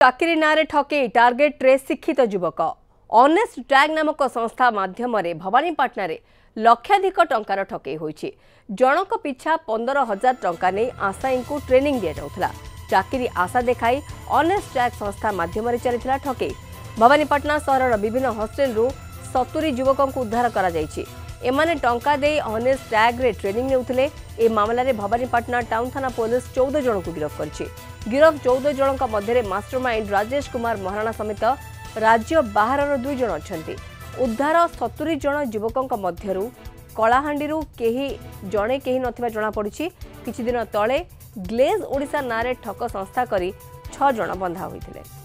चाकरी नारे ठके टार्गेट रे शिक्षित युवक ऑनेस्ट टैग नामक संस्था माध्यम भवानीपाटना रे लक्षाधिक टंकार ठके होईछि। जनक पिछा 15,000 टंका नहीं आशायी को ट्रेनिंग दिया जाउथला। चाकरी आशा देखाई ऑनेस्ट टैग संस्था माध्यम चली ठके। भवानीपाटना सहर विभिन्न हॉस्टेल रु 70 युवकों को उद्धार करा जायछि। एमाने टंका दे ऑनेस्ट टैग रे ट्रेनिंग नेउथले। ए मामला रे भवानीपाटना टाउन थाना पुलिस 14 जन को गिरफ्त करछि। गिरफ्त 14 जनक मध्य मास्टरमाइंड राजेश कुमार महाराणा समेत राज्य बाहर 2 जन अछंती। उद्धार 70 जन युवकों मध्यरु कलाहांडीरू जणे केही नथिबा जणा पड़िछि। किछि दिन तळे ग्लेज ओडिशा नारे ठक संस्था करी 6 जन बंधा होइथिले।